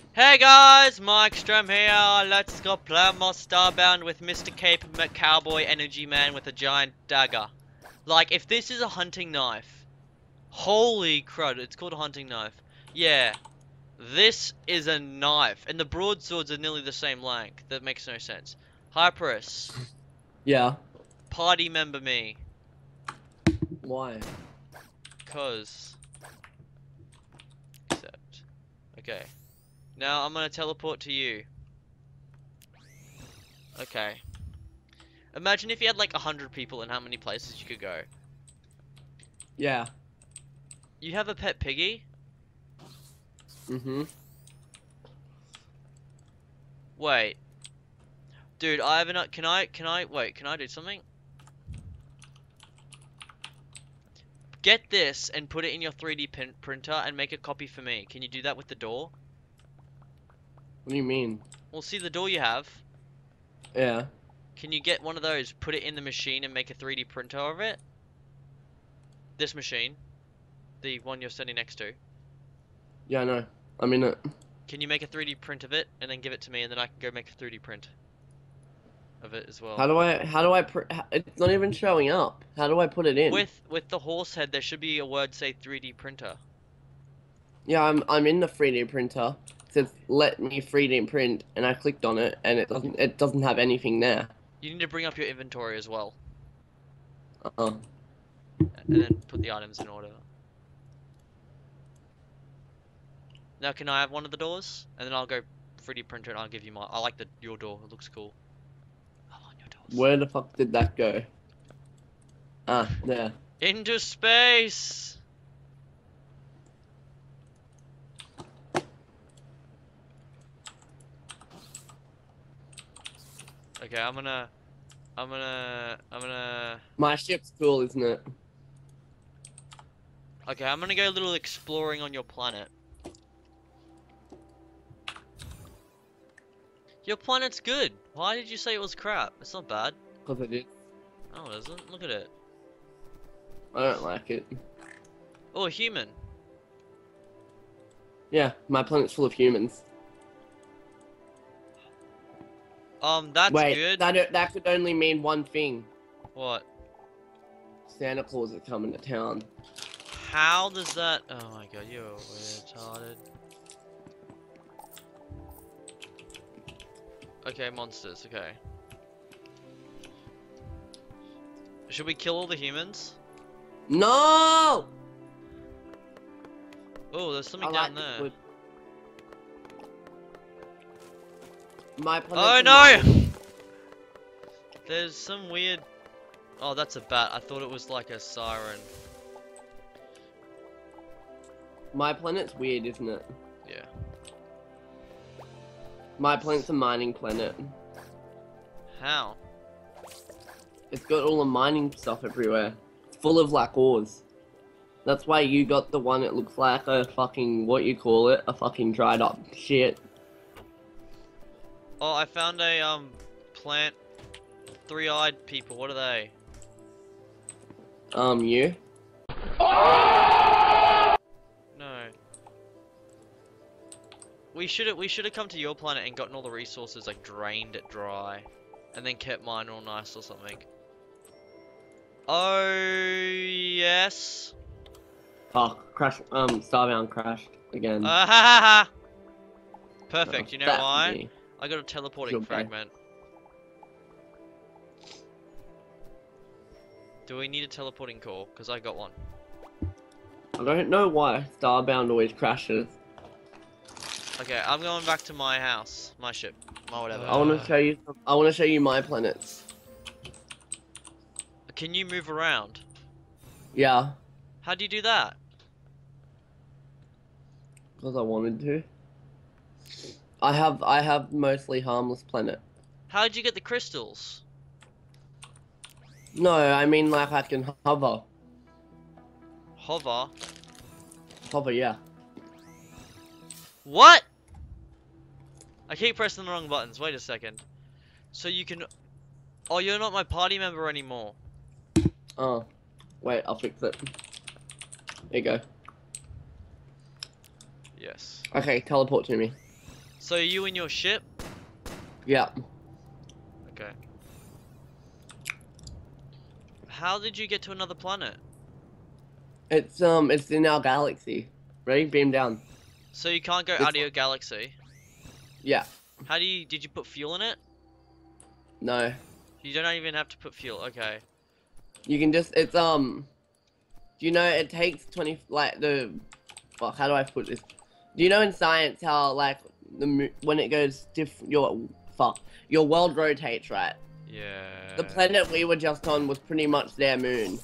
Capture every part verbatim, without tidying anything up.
Hey guys, Mike Strum here. Let's go play more Starbound with Mister Cape Cowboy Energy Man with a giant dagger. Like, if this is a hunting knife, holy crud, it's called a hunting knife. Yeah, this is a knife, and the broadswords are nearly the same length. That makes no sense. Hyperus, Yeah. party member me, Why? cause accept. Okay, now I'm gonna teleport to you. Okay. Imagine if you had like a hundred people and how many places you could go. Yeah. You have a pet piggy? Mm-hmm. Wait. Dude, I have enough. Can I, can I, wait, can I do something? Get this and put it in your three D pin printer and make a copy for me. Can you do that with the door? What do you mean? Well, see the door you have. Yeah. Can you get one of those, put it in the machine and make a three D printer of it? This machine. The one you're standing next to. Yeah, I know. I'm in it. Can you make a three D print of it and then give it to me and then I can go make a three D print of it as well? How do I, how do I, pr it's not even showing up. How do I put it in? With with the horse head, there should be a word say three D printer. Yeah, I'm, I'm in the three D printer. It says, let me three D print, and I clicked on it, and it doesn't, it doesn't have anything there. You need to bring up your inventory as well, Uh-uh. and then put the items in order. Now, can I have one of the doors? And then I'll go three D printer and I'll give you my. I like the your door. It looks cool. I want your doors. Where the fuck did that go? Ah, there. Into space. Okay, I'm gonna, I'm gonna, I'm gonna. My ship's cool, isn't it? Okay, I'm gonna go a little exploring on your planet. Your planet's good. Why did you say it was crap? It's not bad. Because I did. Oh, it isn't. Look at it. I don't like it. Oh, a human. Yeah, my planet's full of humans. Um, that's Wait, good. that that could only mean one thing. What? Santa Claus is coming to town. How does that? Oh my god, you're retarded. Okay, monsters. Okay. Should we kill all the humans? No! Oh, there's something I down like there. wood. My Oh planet's no! alive. There's some weird. Oh, that's a bat. I thought it was like a siren. My planet's weird, isn't it? Yeah. My planet's a mining planet. How? It's got all the mining stuff everywhere. It's full of like ores. That's why you got the one that looks like a fucking, what you call it, a fucking dried up shit. Oh, I found a um plant. Three-eyed people. What are they? Um, you? No. We should have we should have come to your planet and gotten all the resources, like drained it dry, and then kept mine all nice or something. Oh yes. Fuck, crash, um, Starbound crashed again. Ah ha ha ha. Perfect. Oh, You know that why? me. I got a teleporting Okay. fragment. Do we need a teleporting core? Because I got one. I don't know why Starbound always crashes. Okay, I'm going back to my house, my ship, my whatever. I want to show you. I want to show you my planets. Can you move around? Yeah, How do you do that? because I wanted to. I have. I have mostly harmless planet. How did you get the crystals? No, I mean like I can hover. Hover. Hover, yeah. What? I keep pressing the wrong buttons. Wait a second. So you can. Oh, you're not my party member anymore. Oh, wait, I'll fix it. There you go. Yes. Okay, teleport to me. So you in your ship? Yeah. Okay. How did you get to another planet? It's um, it's in our galaxy. Ready? Beam down. So you can't go This out of your galaxy. Yeah. How do you? Did you put fuel in it? No. You don't even have to put fuel. Okay. You can just. It's um. You know, it takes twenty. Like the. Fuck. How do I put this? Do you know in science how like the mo- when it goes diff your fuck your world rotates, right? Yeah. The planet we were just on was pretty much their moon.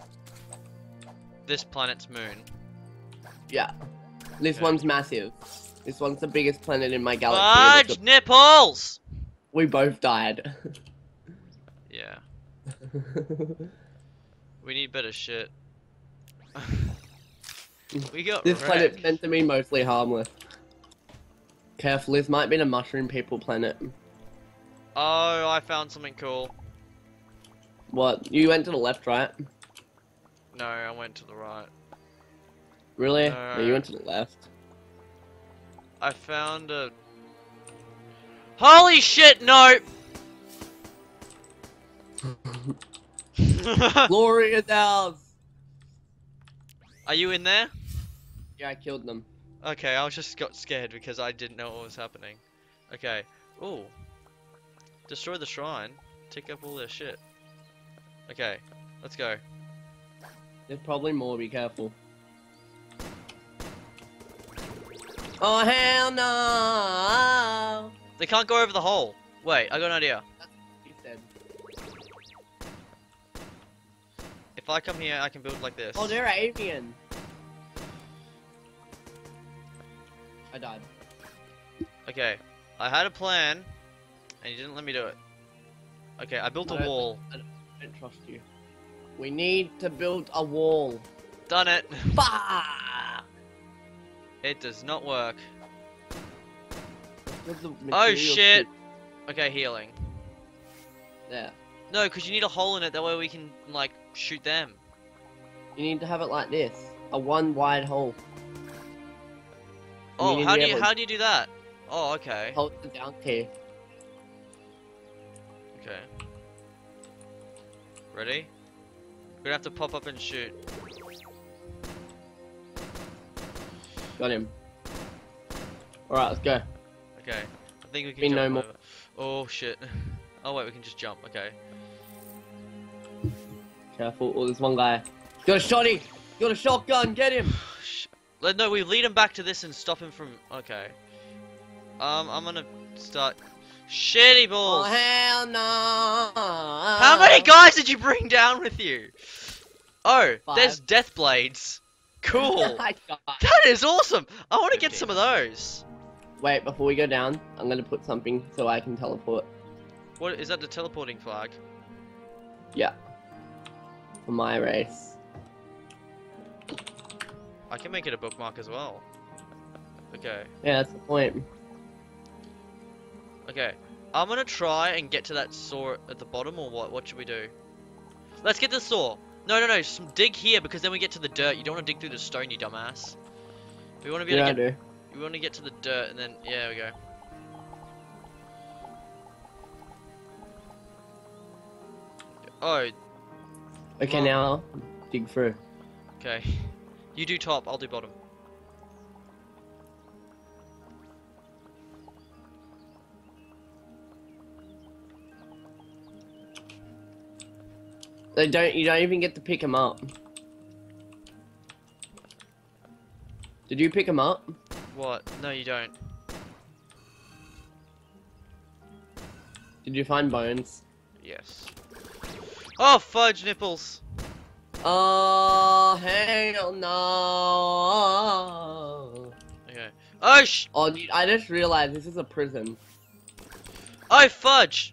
This planet's moon. Yeah. This Okay. one's massive. This one's the biggest planet in my galaxy. Fudge nipples! We both died. Yeah. We need better shit. We got This planet's wrecked. meant to be mostly harmless. Careful, this might be the mushroom people planet. Oh, I found something cool. What? You went to the left, right? No, I went to the right. Really? No. No, you went to the left. I found a... Holy shit, no! Glory ours! Are you in there? Yeah, I killed them. Okay, I was just got scared because I didn't know what was happening. Okay. Ooh. Destroy the shrine. Take up all their shit. Okay, let's go. There's probably more, be careful. Oh, hell no! They can't go over the hole. Wait, I got an idea. He said. If I come here, I can build like this. Oh, they're avian. I died. Okay, I had a plan, and you didn't let me do it. Okay, I built I a don't- wall. I don't, I don't trust you. We need to build a wall. Done it. Fuck! It does not work. With the Oh material shit. to- Okay, healing. There. No, because you need a hole in it, that way we can, like, shoot them. You need to have it like this. A one wide hole. And Oh, need how to do be you, able how do you do that? Oh, okay. to hold it down here. Okay. Ready? We're gonna have to pop up and shoot. Got him. Alright, let's go. Okay. I think we can Be jump no him more. over. Oh shit. Oh wait, we can just jump. Okay. Careful. Oh, there's one guy. Got a shotty! Got a shotgun! Get him! Sh- Let- No, we lead him back to this and stop him from. Okay. Um, I'm gonna start. Shitty Oh, balls. hell no! How many guys did you bring down with you? Oh, Five. there's death blades. Cool. I got- That is awesome. I want to get some of those. Wait, before we go down, I'm gonna put something so I can teleport. What is that? The teleporting flag? Yeah. For my race. I can make it a bookmark as well. Okay. Yeah, that's the point. Okay. I'm gonna try and get to that saw at the bottom, or what? What should we do? Let's get the saw. No, no, no. Some dig here, because then we get to the dirt. You don't want to dig through the stone, you dumbass. We want to be able Yeah, I to get. do. We want to get to the dirt, and then yeah, there we go. Oh, Okay, Well- now dig through. okay. You do top. I'll do bottom. They don't. You don't even get to pick them up. Did you pick them up? What? No, you don't. Did you find bones? Yes. Oh, fudge nipples. Oh hell no! Okay. Oh sh. Oh, dude, I just realized this is a prison. Oh fudge.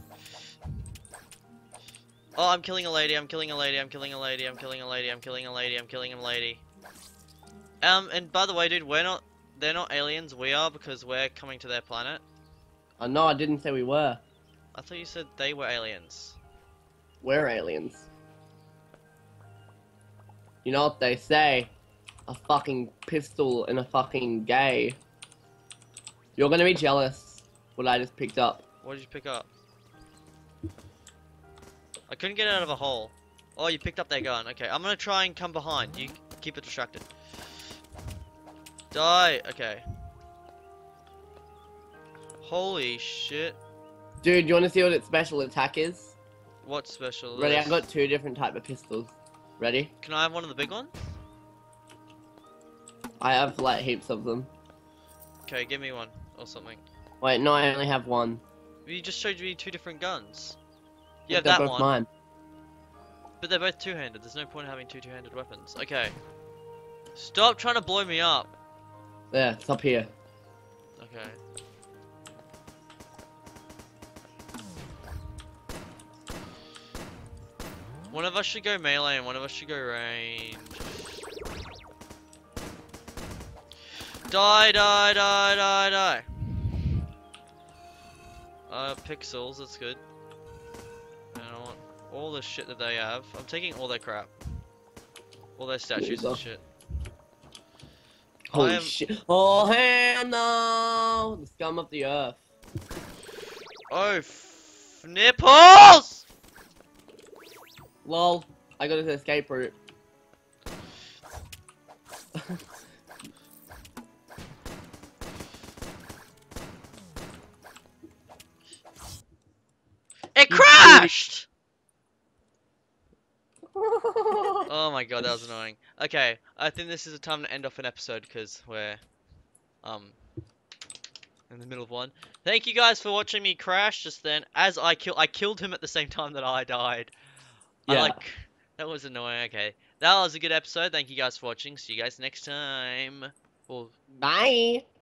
Oh, I'm killing a lady. I'm killing a lady. I'm killing a lady. I'm killing a lady. I'm killing a lady. I'm killing a lady. Um, and by the way, dude, we're not. They're not aliens. We are, because we're coming to their planet. Oh no, I didn't say we were. I thought you said they were aliens. We're aliens. You know what they say? A fucking pistol and a fucking gay. You're gonna be jealous what I just picked up. What did you pick up? I couldn't get out of a hole. Oh, you picked up their gun. Okay, I'm gonna try and come behind. You keep it distracted. Die. Okay. Holy shit. Dude, you wanna see what its special attack is? What special? Ready? is? I've got two different type of pistols. Ready? Can I have one of the big ones? I have like heaps of them. Okay, give me one or something. Wait, no, I only have one. You just showed me two different guns. You But have they're that both one, mine. but they're both two-handed. There's no point in having two two-handed weapons. Okay. Stop trying to blow me up. There, it's up here. Okay. One of us should go melee and one of us should go range. Die, die, die, die, die. Uh, pixels, that's good. And I want all the shit that they have. I'm taking all their crap. All their statues and shit. Holy am... shit. Oh, hell no! The scum of the earth. Oh, f nipples! Lol, I got his escape route. It crashed! Oh my god, that was annoying. Okay, I think this is a time to end off an episode because we're um in the middle of one. Thank you guys for watching me crash just then. As I kill, I killed him at the same time that I died. Yeah. I like that was annoying. Okay, that was a good episode. Thank you guys for watching. See you guys next time. Well, Bye!